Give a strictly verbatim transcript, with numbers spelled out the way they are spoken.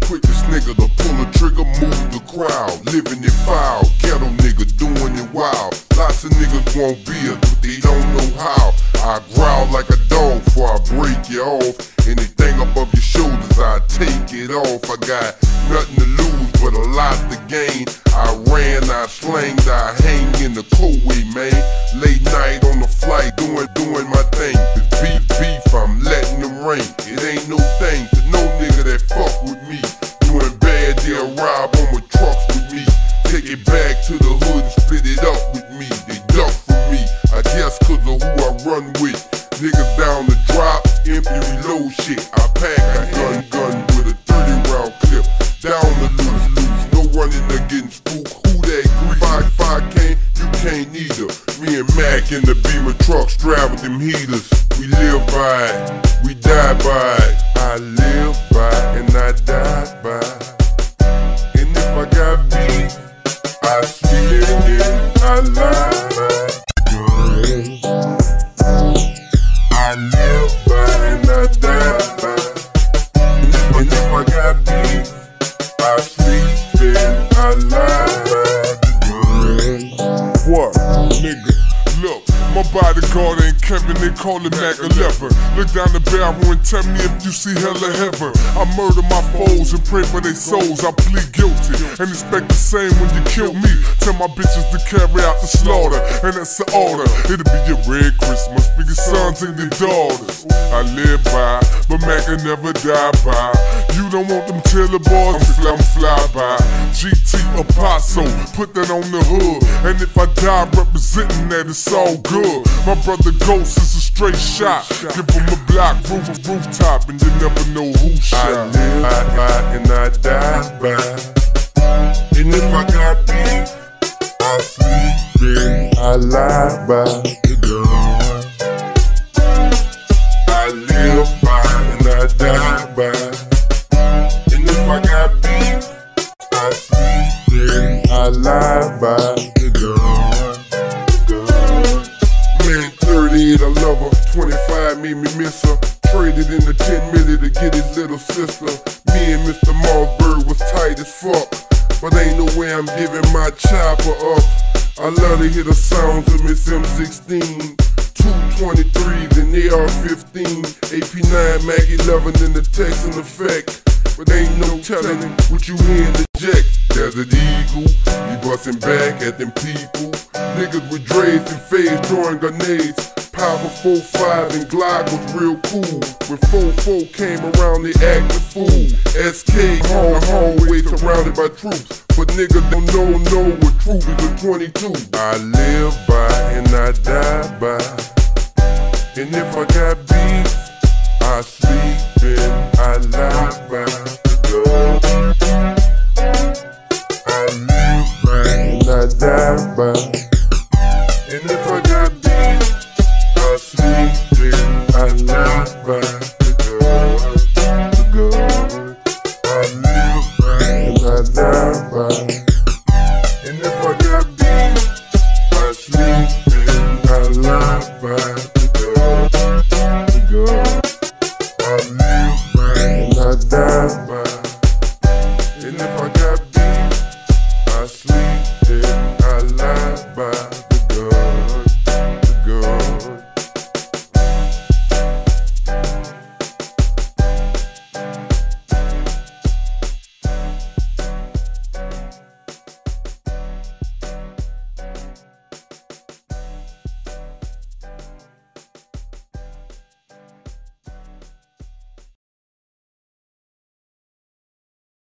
quickest nigga to pull a trigger, move the crowd. Living it foul, ghetto nigga doing it wild. Lots of niggas want beer, but they don't know how. I growl like a dog before I break you off. Anything above your shoulders, I take it off. I got nothing to lose, but a lot to gain. I ran, I slanged, I hang in the co-way, man. Late night on the flight, doing, doing my thing. It's beef, beef, I'm letting them rain. It ain't no thing to no nigga that fuck with me. Doing bad, they'll rob on with trucks with me. Take it back to the hood and split it up with me. They duck from me, I guess cause of who I run with. Niggas down the drop, empty reload shit. I pack a gun gun with a thirty round clip. Down the loose loose, no running or getting spooked. Who that grease? If I can't, you can't either. Me and Mac in the Beamer trucks drive with them heaters. We live by it, we die by it. I live by it and I die by it. And if I got beef, I sleep it, I lie by it. I live by it and I die by it. And if I got beef, I sleep it, I lie by it. What, nigga? Look, my bodyguard ain't Kevin, they call him Mac eleven. Look down the barrel and tell me if you see hell or heaven. I murder my foes and pray for their souls. I plead guilty and expect the same when you kill me. Tell my bitches to carry out the slaughter, and that's the order. It'll be your red Christmas for your sons and your daughters. I live by, but Mac will never die by. You don't want them tailor boys, I'm fly, I'm fly by. G T Apostle, put that on the hood. And if I die representing that, it's all good. My brother Ghost is a straight shot. Give him a block, roof, rooftop, and you never know who shot. I live by and I die by. And if I got beef, I sleep in, I lie by the gun. I live by and I die by. And if I got beef, I sleep in, I lie by the gun. Man, thirty-eight, I love her. twenty-five made me miss her. Traded in the ten million to get his little sister. Me and Mister Mossberg was tight as fuck, but ain't no way I'm giving my chopper up. I love to hear the sounds of Miss M sixteen, two twenty-threes and A R fifteen, A P nine, Mac eleven in the Texan effect. But ain't no telling what you hear in the jet. Desert Eagle, he bustin' back at them people. Niggas with dreads and fades throwing grenades. Power four five and Glock was real cool. When four four came around, they acted fool. S K home hallway surrounded by troops, but niggas don't know know what truth is a twenty-two. I live by and I die by. And if I got beef, I sleep in, I lie by the gun. I live by and I die by. And if I got beef, I sleep in, I lie by the gun. The gun. I live by and I die by.